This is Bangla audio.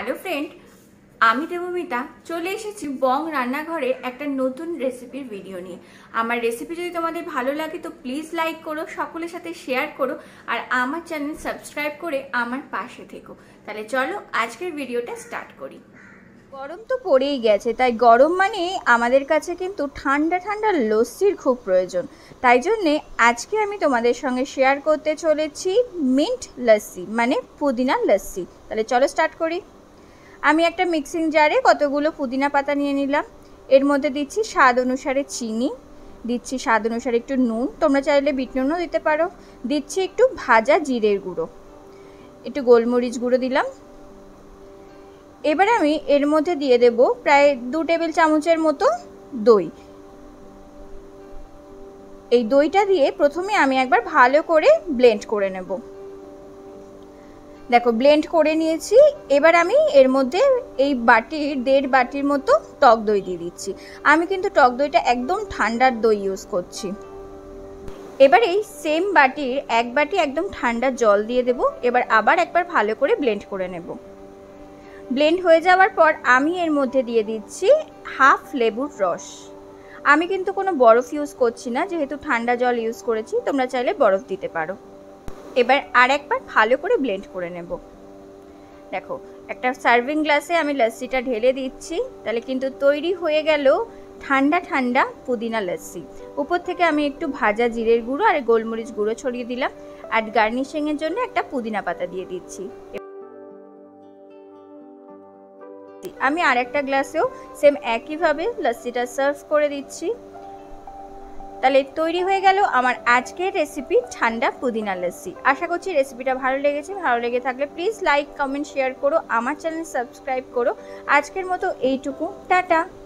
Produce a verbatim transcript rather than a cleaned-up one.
হ্যালো ফ্রেন্ড, আমি দেবমিতা চলে এসেছি বং রান্নাঘরে একটা নতুন রেসিপির ভিডিও নিয়ে। আমার রেসিপি যদি তোমাদের ভালো লাগে তো প্লিজ লাইক করো, সকলের সাথে শেয়ার করো, আর আমার চ্যানেল সাবস্ক্রাইব করে আমার পাশে থেকো। তাহলে চলো আজকের ভিডিওটা স্টার্ট করি। গরম তো পড়েই গেছে, তাই গরম মানে আমাদের কাছে কিন্তু ঠান্ডা ঠান্ডা লস্যির খুব প্রয়োজন। তাই জন্যে আজকে আমি তোমাদের সঙ্গে শেয়ার করতে চলেছি মিন্ট লস্যি মানে পুদিনা লস্যি। তাহলে চলো স্টার্ট করি। আমি একটা মিক্সিং জারে কতগুলো পুদিনা পাতা নিয়ে নিলাম। এর মধ্যে দিচ্ছি স্বাদ অনুসারে চিনি, দিচ্ছি স্বাদ অনুসারে একটু নুন, তোমরা চাইলে বিট নুনও দিতে পারো। দিচ্ছি একটু ভাজা জিরের গুঁড়ো, একটু গোলমরিচ গুঁড়ো দিলাম। এবার আমি এর মধ্যে দিয়ে দেব প্রায় দু টেবিল চামচের মতো দই। এই দইটা দিয়ে প্রথমে আমি একবার ভালো করে ব্লেন্ড করে নেব। দেখো ব্লেন্ড করে নিয়েছি। এবার আমি এর মধ্যে এই বাটির দেড় বাটির মতো টক দই দিয়ে দিচ্ছি। আমি কিন্তু টক দইটা একদম ঠান্ডার দই ইউজ করছি। এবার এই সেম বাটির এক বাটি একদম ঠান্ডা জল দিয়ে দেব। এবার আবার একবার ভালো করে ব্লেন্ড করে নেব। ব্লেন্ড হয়ে যাওয়ার পর আমি এর মধ্যে দিয়ে দিচ্ছি হাফ লেবুর রস। আমি কিন্তু কোনো বরফ ইউজ করছি না, যেহেতু ঠান্ডা জল ইউজ করেছি, তোমরা চাইলে বরফ দিতে পারো। এবার আর একবার ভালো করে ব্লেন্ড করে নেব। দেখো একটা সার্ভিং গ্লাসে আমি লস্যিটা ঢেলে দিচ্ছি। তাহলে কিন্তু তৈরি হয়ে গেল ঠান্ডা ঠান্ডা পুদিনা লস্যি। উপর থেকে আমি একটু ভাজা জিরের গুঁড়ো আর গোলমরিচ গুঁড়ো ছড়িয়ে দিলাম, আর গার্নিশিংয়ের জন্য একটা পুদিনা পাতা দিয়ে দিচ্ছি। আমি আর একটা গ্লাসেও সেম একইভাবে লস্যিটা সার্ভ করে দিচ্ছি। তাহলে তৈরি হয়ে গেল আমার আজকের রেসিপি ঠান্ডা পুদিনা লস্যি। আশা করছি রেসিপিটা ভালো লেগেছে। ভালো লেগে থাকলে প্লিজ লাইক, কমেন্ট, শেয়ার করো, আমার চ্যানেল সাবস্ক্রাইব করো। আজকের মতো এইটুকু, টাটা।